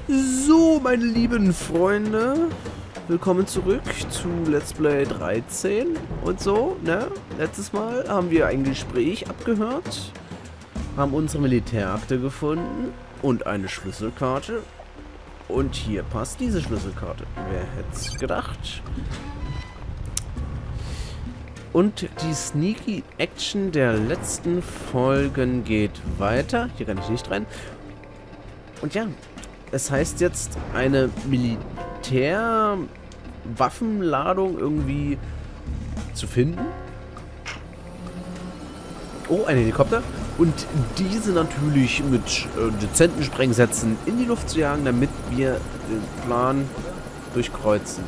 So, meine lieben Freunde, willkommen zurück zu Let's Play 13 und so, ne? Letztes Mal haben wir ein Gespräch abgehört, haben unsere Militärakte gefunden und eine Schlüsselkarte. Und hier passt diese Schlüsselkarte. Wer hätte es gedacht? Und die Sneaky Action der letzten Folgen geht weiter. Hier kann ich nicht rein. Und ja, es heißt jetzt, eine Militärwaffenladung irgendwie zu finden. Oh, ein Helikopter. Und diese natürlich mit dezenten Sprengsätzen in die Luft zu jagen, damit wir den Plan durchkreuzen.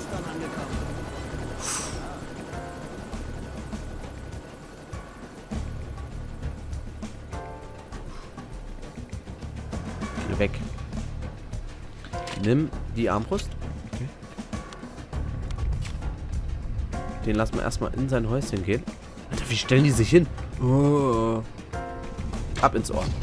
Geh weg. Nimm die Armbrust. Okay. Den lassen wir erstmal in sein Häuschen gehen. Alter, wie stellen die sich hin? Oh. Ab ins Ohr.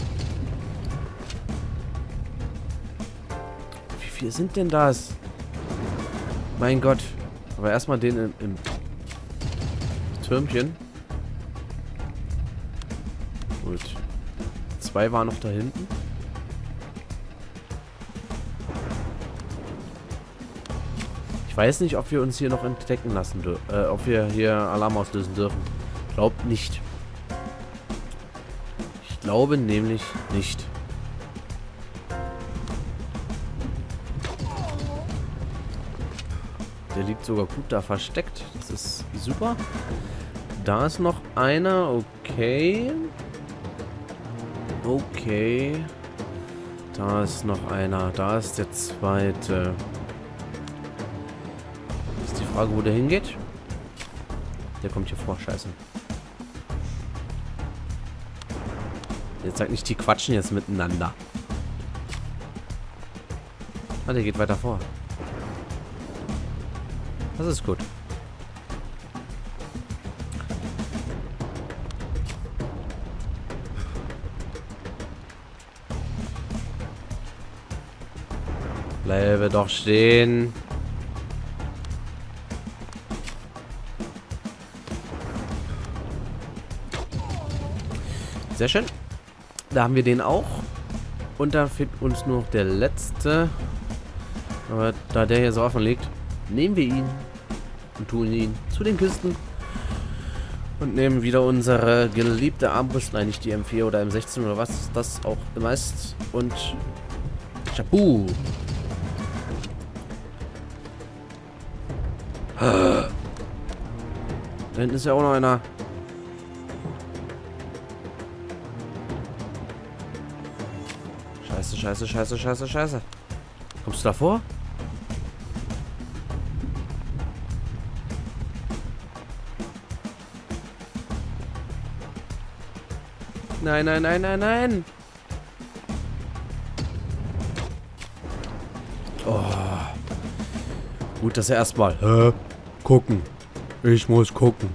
Wie viel sind denn das? Mein Gott. Aber erstmal den im Türmchen. Gut. 2 waren noch da hinten. Ich weiß nicht, ob wir uns hier noch entdecken lassen dürfen. Ob wir hier Alarm auslösen dürfen. Glaubt nicht. Ich glaube nämlich nicht. Der liegt sogar gut da versteckt. Das ist super. Da ist noch einer. Okay. Okay. Da ist noch einer. Da ist der zweite. Ist die Frage, wo der hingeht. Der kommt hier vor. Scheiße. Jetzt sag nicht, die quatschen jetzt miteinander. Ah, der geht weiter vor. Das ist gut. Bleibe doch stehen. Sehr schön. Da haben wir den auch. Und da fehlt uns nur noch der letzte. Aber da der hier so offen liegt, nehmen wir ihn und tun ihn zu den Kisten. Und nehmen wieder unsere geliebte Armbrust. Nein, nicht die M4 oder M16 oder was das auch immer ist. Und Chapu. Da hinten ist ja auch noch einer. Scheiße, scheiße, scheiße, scheiße, scheiße. Kommst du da vor? Nein, nein, nein, nein, nein. Oh. Gut, dass er erstmal gucken. Ich muss gucken.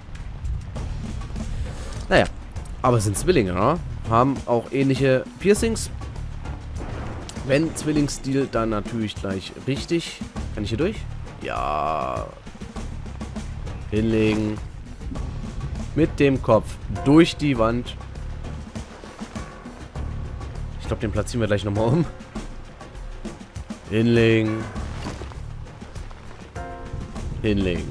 Naja, aber es sind Zwillinge, ne? Haben auch ähnliche Piercings. Wenn Zwillingsstil, dann natürlich gleich richtig. Kann ich hier durch? Ja. Hinlegen. Mit dem Kopf durch die Wand. Ich glaube, den platzieren wir gleich nochmal um. Hinlegen. Hinlegen.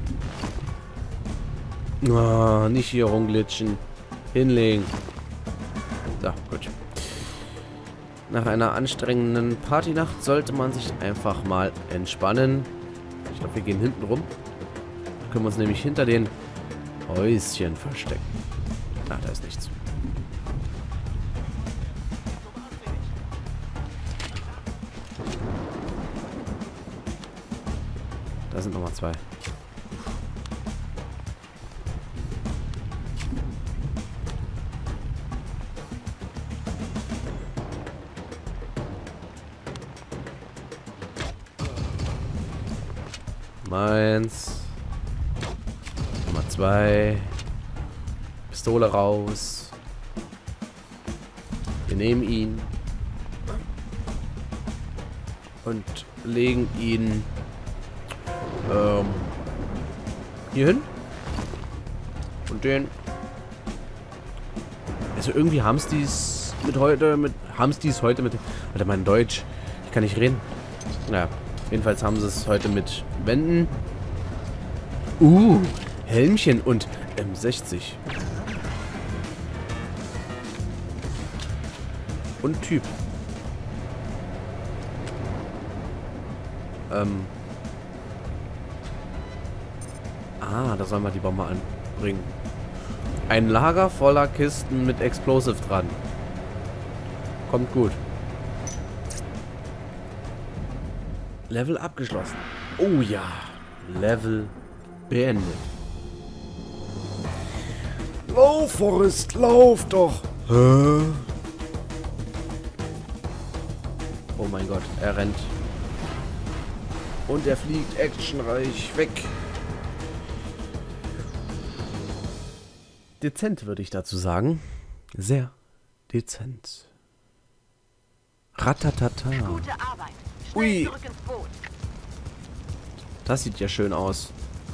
Oh, nicht hier rumglitschen. Hinlegen. So, gut. Nach einer anstrengenden Partynacht sollte man sich einfach mal entspannen. Ich glaube, wir gehen hinten rum. Da können wir uns nämlich hinter den Häuschen verstecken. Ach, da ist nichts. Da sind nochmal 2. Meins. Nummer 2. Pistole raus. Wir nehmen ihn. Und legen ihn hier hin. Und den. Also irgendwie haben es dies heute mit. Alter, mein Deutsch. Ich kann nicht reden. Naja, jedenfalls haben sie es heute mit Wänden. Helmchen und M60. Und Typ. Da sollen wir die Bombe anbringen. Ein Lager voller Kisten mit Explosive dran. Kommt gut. Level abgeschlossen. Oh ja. Level beendet. Lauf, Forrest, lauf doch. Hä? Oh mein Gott, er rennt. Und er fliegt actionreich weg. Dezent, würde ich dazu sagen. Sehr dezent. Ratatata. Gute Arbeit. Ui. Zurück ins Boot. Das sieht ja schön aus.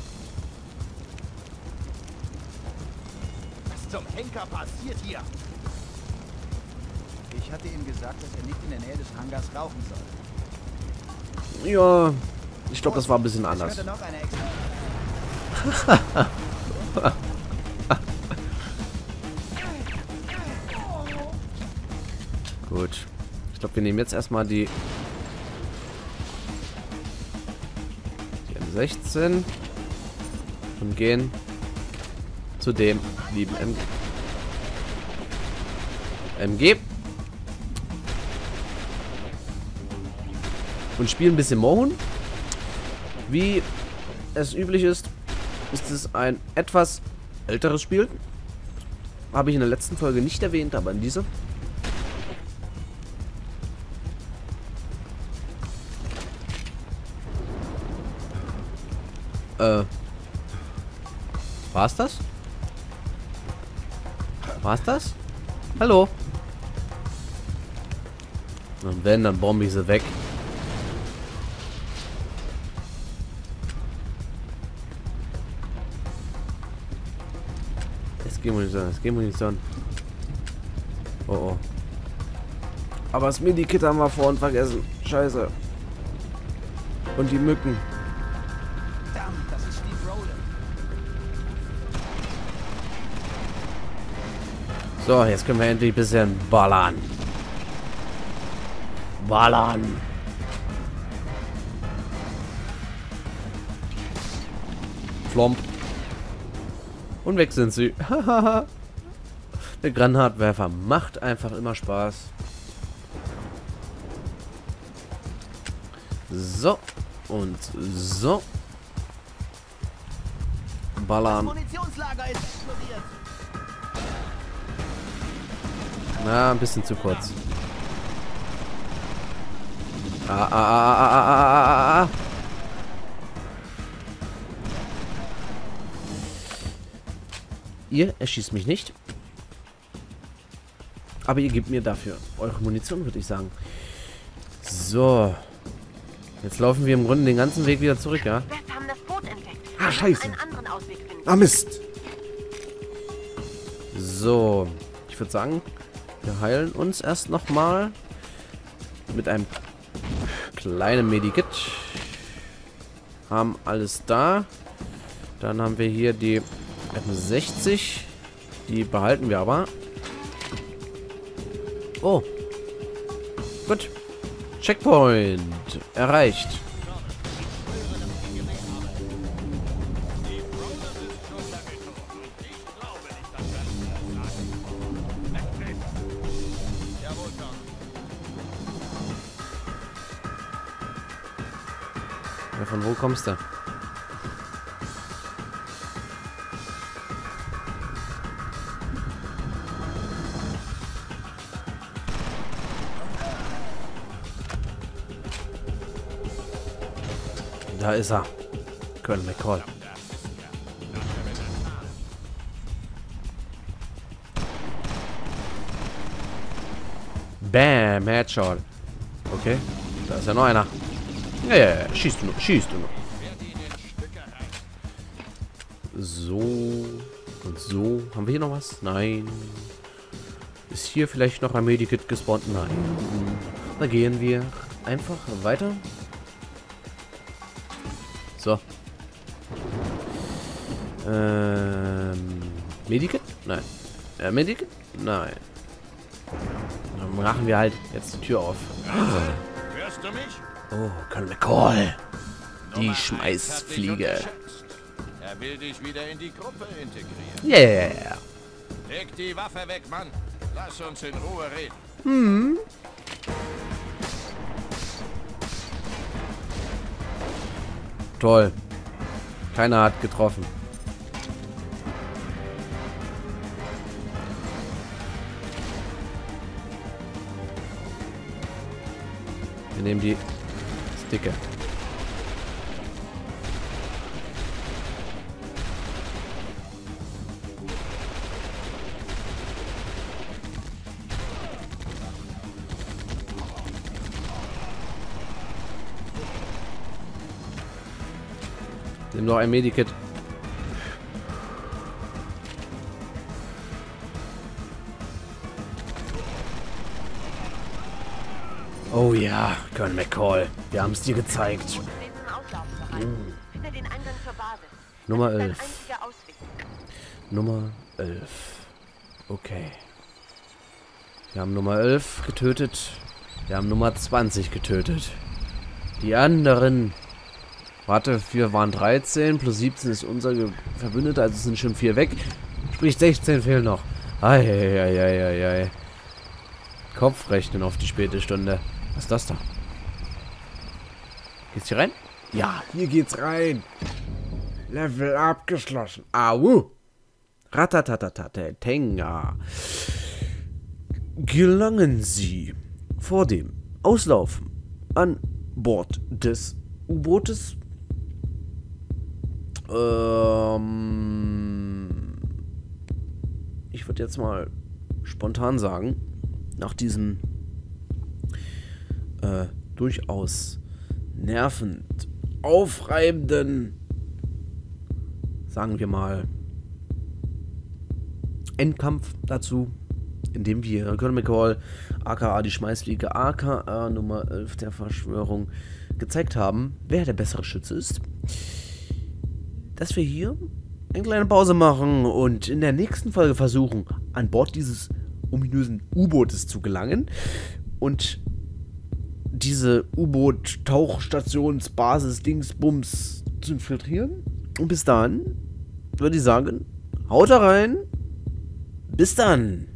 Was zum Henker passiert hier? Ich hatte ihm gesagt, dass er nicht in der Nähe des Hangars rauchen soll. Ja, ich glaube, das war ein bisschen anders. Ich könnte noch eine extra. Gut. Ich glaube, wir nehmen jetzt erstmal die M16 und gehen zu dem lieben MG. Und spielen ein bisschen Mohun. Wie es üblich ist, ist es ein etwas älteres Spiel. Habe ich in der letzten Folge nicht erwähnt, aber in dieser. War's das? War's das? Hallo? Und wenn, dann bombe ich sie weg. Es geht Munition, es geht Munition. Oh oh. Aber das Medikit haben wir vorhin vergessen. Scheiße. Und die Mücken. Verdammt, das ist Steve Rowland. So, jetzt können wir endlich ein bisschen ballern. Ballern. Flomp. Und weg sind sie. Der Granatwerfer macht einfach immer Spaß. So. Und so. Ballern. Das Munitionslager ist explodiert. Na, ein bisschen zu kurz. Ihr erschießt mich nicht. Aber ihr gebt mir dafür eure Munition, würde ich sagen. So. Jetzt laufen wir im Grunde den ganzen Weg wieder zurück, ja? Wir haben das Boot entdeckt. Ah, scheiße. Einen anderen Ausweg finden. Ah, Mist. So. Ich würde sagen, wir heilen uns erst nochmal mit einem kleinen Medikit. Haben alles da. Dann haben wir hier die M60. Die behalten wir aber. Oh. Gut. Checkpoint erreicht. Ja, von wo kommst du? Da ist er. Colonel McCall. Bam, Headshot. Okay. Da ist ja noch einer. Ja, ja, ja. Schießt du nur. Schießt du nur. So. Und so. Haben wir hier noch was? Nein. Ist hier vielleicht noch ein Medikit gespawnt? Nein. Da gehen wir einfach weiter. So. Medikit? Nein. Medikit? Nein. Dann machen wir halt jetzt die Tür auf. Hörst du mich? Oh, Colonel McCall. Die Nummer 1 Schmeißfliege. hat dich unterschätzt. Er will dich wieder in die Gruppe integrieren. Yeah. Leg die Waffe weg, Mann. Lass uns in Ruhe reden. Toll. Keiner hat getroffen. Wir nehmen die Sticker. Nimm noch ein Medikit. Oh ja, Colonel McCall. Wir haben es dir gezeigt. Stehen zum Auslaufen bereit. Finde den Eingang zur Basis. Nummer Das ist 11. dein einziger Ausweg. Nummer 11. Okay. Wir haben Nummer 11 getötet. Wir haben Nummer 20 getötet. Die anderen... Warte, wir waren 13, plus 17 ist unser Verbündeter, also sind schon 4 weg. Sprich, 16 fehlen noch. Eieieiei. Kopfrechnen auf die späte Stunde. Was ist das da? Geht's hier rein? Ja, hier geht's rein. Level abgeschlossen. Au. Ratatatatata. Gelangen Sie vor dem Auslaufen an Bord des U-Bootes. Ich würde jetzt mal spontan sagen, nach diesem durchaus nervend aufreibenden, sagen wir mal, Endkampf dazu, in dem wir Colonel McCall, aka die Schmeißfliege, aka Nummer 11 der Verschwörung, gezeigt haben, wer der bessere Schütze ist, dass wir hier eine kleine Pause machen und in der nächsten Folge versuchen, an Bord dieses ominösen U-Bootes zu gelangen und diese U-Boot-Tauchstationsbasis-Dingsbums zu infiltrieren. Und bis dahin würde ich sagen, haut da rein. Bis dann.